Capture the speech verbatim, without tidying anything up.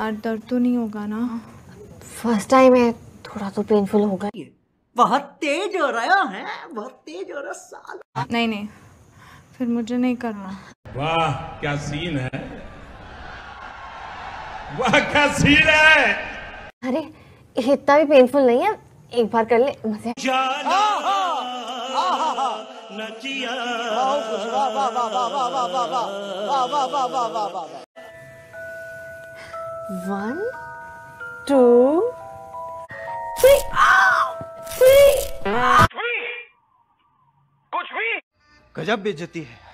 यार दर्द तो नहीं होगा ना? फर्स्ट टाइम है, थोड़ा तो पेनफुल होगा। बहुत तेज हो रहा है, बहुत तेज हो रहा साला। नहीं नहीं, फिर मुझे नहीं करना। वाह क्या सीन है, वाह क्या सीन है। अरे इतना भी पेनफुल नहीं है, एक बार कर ले मजे। One two three. कुछ भी गजब बेइज्जती है।